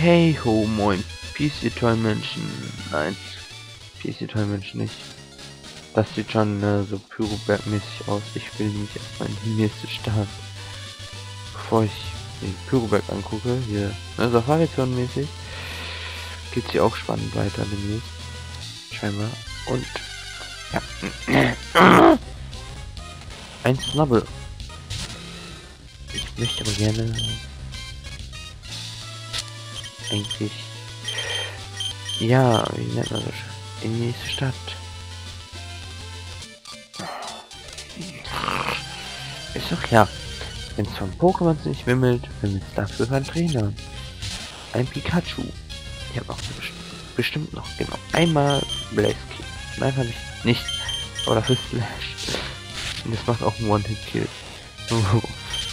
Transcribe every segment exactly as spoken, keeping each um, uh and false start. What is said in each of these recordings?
Hey ho, moin, P C Toy Menschen. Nein, P C Toy Menschen nicht. Das sieht schon äh, so Pyroberg-mäßig aus. Ich will nämlich erstmal in die nächste Stadt. Bevor ich den Pyroberg angucke, hier, ne, Safari-Tour mäßig, geht's hier auch spannend weiter demnächst. Scheinbar. Und ja. Ein Snubble. Ich möchte aber gerne eigentlich, ja, wie nennt man das, in die nächste Stadt. Ist doch ja, wenn es von Pokémon nicht wimmelt, wimmelt es dafür von Trainern. Ein Pikachu. Ich habe auch best bestimmt noch, genau, einmal Blaziken. Nein, habe ich nicht, aber dafür Slash. Und das macht auch einen One-Hit-Kill. Oh.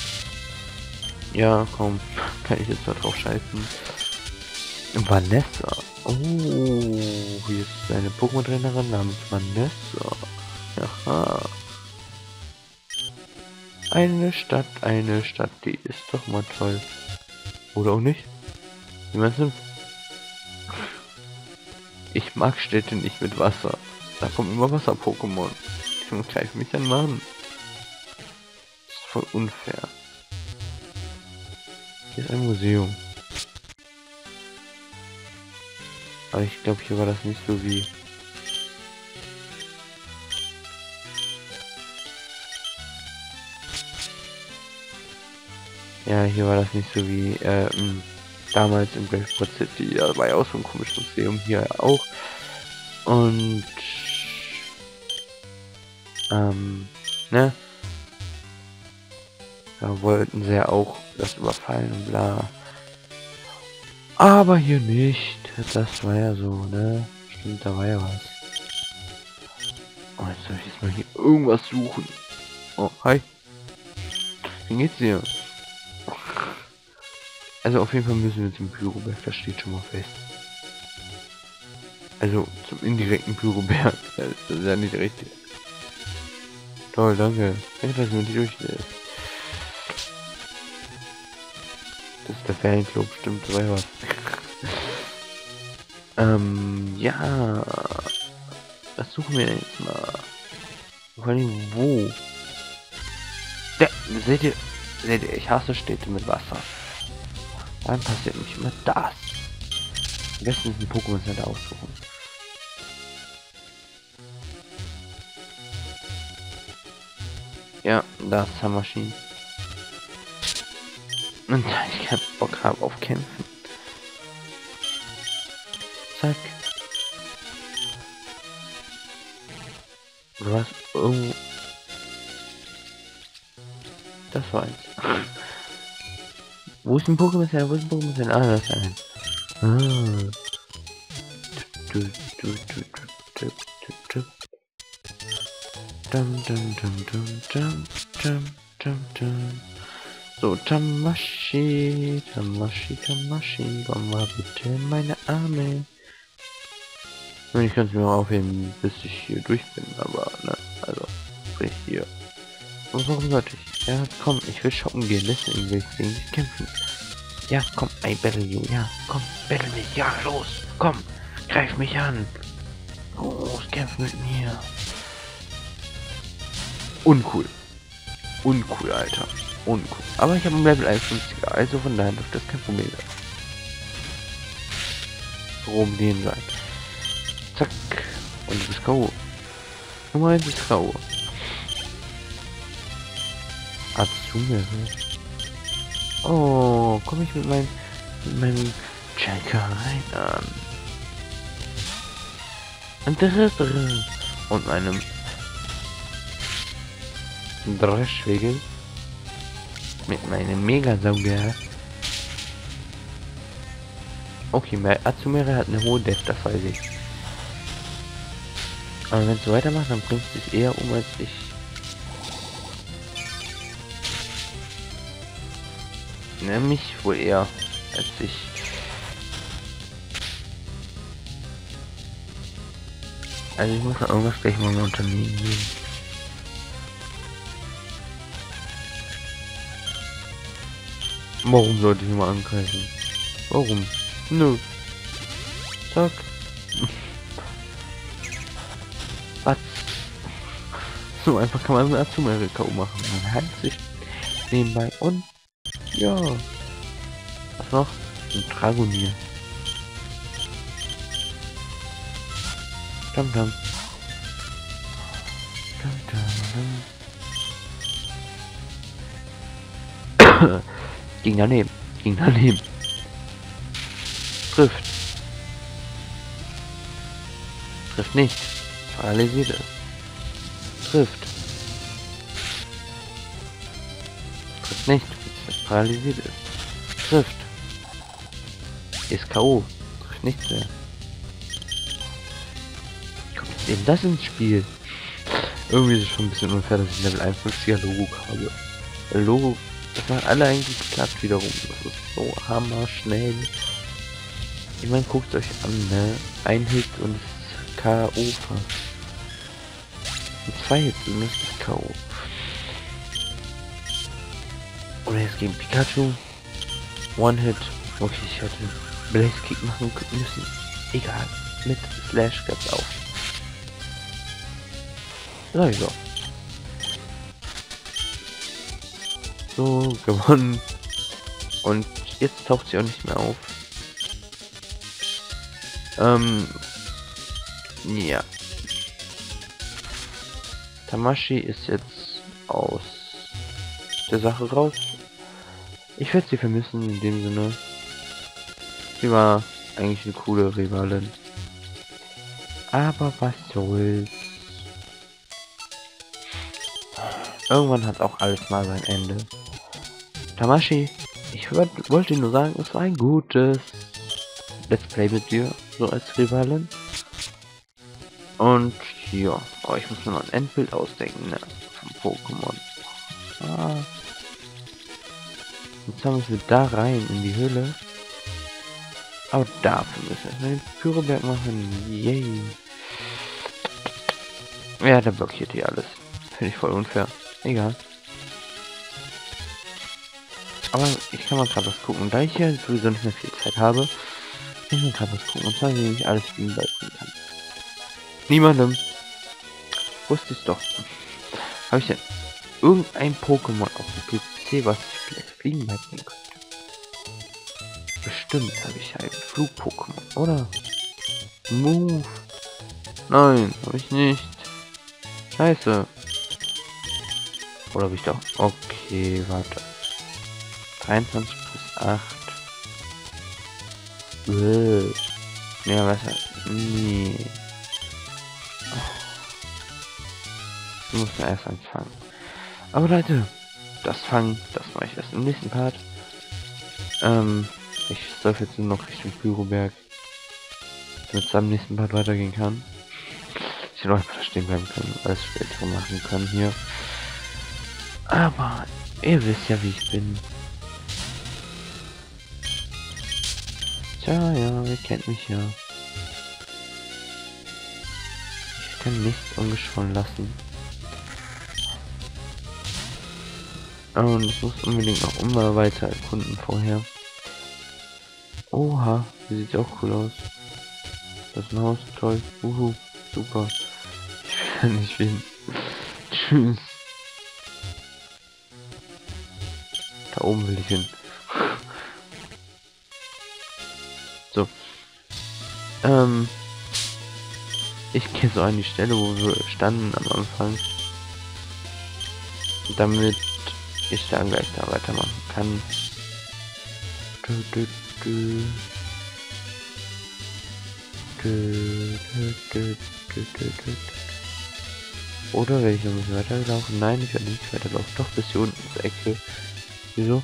Ja, komm, kann ich jetzt mal drauf scheißen. Vanessa. Oh, hier ist eine Pokémon-Trainerin namens Vanessa. Aha. Eine Stadt, eine Stadt, die ist doch mal toll. Oder auch nicht? Wie meinst du? Ich mag Städte nicht mit Wasser. Da kommen immer Wasser-Pokémon. Ich greife mich an Mann. Das ist voll unfair. Hier ist ein Museum. Aber ich glaube, hier war das nicht so wie... Ja, hier war das nicht so wie äh, damals in Blackboard City. Ja, war ja auch so ein komisches Museum, hier auch. Und... Ähm, ne? Da wollten sie ja auch das überfallen und bla. Aber hier nicht. Das war ja so, ne? Stimmt, da war ja was. Oh, jetzt soll ich jetzt mal hier irgendwas suchen. Oh, hi. Wie geht's dir? Also auf jeden Fall müssen wir zum Pyroberg, das steht schon mal fest. Also zum indirekten Pyroberg. Das ist ja nicht richtig. Toll, danke. Danke, dass du mich durchlässt. Das ist der Fanclub, stimmt, so was. ähm, ja. Was suchen wir denn jetzt mal? Vor allem wo? Ja, seht ihr, seht ihr, ich hasse Städte mit Wasser. Dann passiert nicht immer das. Am besten ist ein Pokémon Center aussuchen. Ja, da ist Hammerschien. Und da ich keinen Bock habe auf Kämpfen. Zack. Oder was? Oh. Das war eins. Wo ist ein Pokémon Center? Wo ist ein Pokémon Center? Ah, das ist ein. Ah. Du, du, du, du, du, du, du. Dum, dum, dum, dum, dum, dum, dum, dum. So, Tamashi, Tamashi, Tamashi, komm mal bitte in meine Arme. Und ich kann es mir auch aufheben, bis ich hier durch bin, aber, ne, also, sprich hier. Und warum sollte ich? Ja, komm, ich will shoppen gehen, deswegen will ich gegen dich kämpfen. Ja, komm, I battle you, ja, komm, battle mich, ja, los, komm, greif mich an. Los, kämpf mit mir. Uncool. Uncool, Alter. Uncool. Aber ich habe ein Level einundfünfziger, also von daher dürfte das kein Problem sein. Worum den sein. Zack. Und du bist K O. Nummer eins ist K O. Azumere. Oh, komme ich mit meinem mit meinem Checker rein an. Und dritte. Und meinem Dreschwegel. Mit meinem Mega-Sauger. Okay, Azumere hat eine hohe Death, das weiß ich. Aber wenn es so weitermacht, dann bringt es sich eher um als ich. Ne, mich wohl eher als ich. Also ich muss noch irgendwas gleich mal unternehmen gehen. Warum sollte ich mal angreifen? Warum? Nö. Zack. Was? So einfach kann man Azumarill K O machen. Man hat sich nebenbei und ja. Was noch? Ein Dragonier. Dam dam. Dam dam dam. Ging daneben. Ging daneben. Trifft. Trifft nicht. Paralysiert es. Trifft. Trifft nicht. Paralysiert es. Trifft. Ist K O. Trifft nichts mehr. Kommt eben das ins Spiel. Irgendwie ist es schon ein bisschen unfair, dass ich Level einundfünfziger Logo habe. Weil Logo, das macht alle eigentlich platt wiederum. Das ist so hammer schnell. Ich meine, guckt euch an, ne? Ein Hit und es ist K O fast. Und zwei Hits und es ist K O. Oder jetzt gegen Pikachu. One Hit. Okay, ich hätte Blaze Kick machen müssen. Egal. Mit Slash gab's auch. So, so. So, gewonnen. Und jetzt taucht sie auch nicht mehr auf. Ähm. Ja. Tamashii ist jetzt aus der Sache raus. Ich werde sie vermissen in dem Sinne. Sie war eigentlich eine coole Rivalin. Aber was soll's. Irgendwann hat auch alles mal sein Ende. Tamashii, ich würd, wollte nur sagen, es war ein gutes Let's Play mit dir, so als Rivalin. Und ja, oh, ich muss mir noch ein Endbild ausdenken, ne, vom Pokémon. Ah. Jetzt haben wir da rein in die Höhle. Aber dafür müssen wir den Pyroberg machen. Yay. Ja, der blockiert hier alles. Finde ich voll unfair. Egal. Aber ich kann mal gerade was gucken. Da ich hier sowieso nicht mehr viel Zeit habe, kann ich mir gerade was gucken. Und zwar, wie ich alles fliegen beibringen kann. Niemandem. Wusste ich doch. Habe ich denn irgendein Pokémon auf dem P C, was ich vielleicht fliegen beibringen könnte? Bestimmt habe ich ein Flug-Pokémon, oder? Move. Nein, habe ich nicht. Scheiße. Oder habe ich doch? Okay, warte. dreiundzwanzig plus acht. Äh. Ja, was heißt? Nee. Ich muss erst anfangen. Aber Leute, das Fangen, das mache ich erst im nächsten Part. Ähm, ich soll jetzt nur noch Richtung Pyroberg, damit es am nächsten Part weitergehen kann. Ich hätte einfach da stehen bleiben können, alles später machen können hier. Aber ihr wisst ja, wie ich bin. Tja, ja, ihr kennt mich ja. Ich kann nichts ungeschoren lassen. Und ich muss unbedingt noch immer weiter erkunden vorher. Oha, die sieht auch cool aus. Das ist ein Haus, toll. Uhu, super. Ich will nicht hin. Tschüss. Da oben will ich hin. So. Ähm. Ich gehe so an die Stelle, wo wir standen am Anfang. Damit ich dann gleich da weitermachen kann. Du, du, du. Du, du, du, du, du, du. Oder werde ich noch ein bisschen weiterlaufen? Nein, ich werde nicht weiterlaufen. Doch, bis hier unten zur Ecke. Wieso?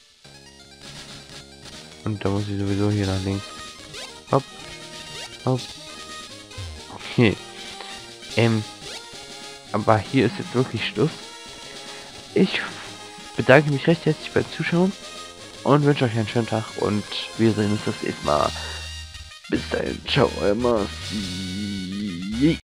Und da muss ich sowieso hier nach links. Hopp. Hopp. Okay. Ähm. Aber hier ist jetzt wirklich Schluss. Ich bedanke mich recht herzlich beim Zuschauen und wünsche euch einen schönen Tag und wir sehen uns das nächste Mal. Bis dahin, ciao, euer Marci.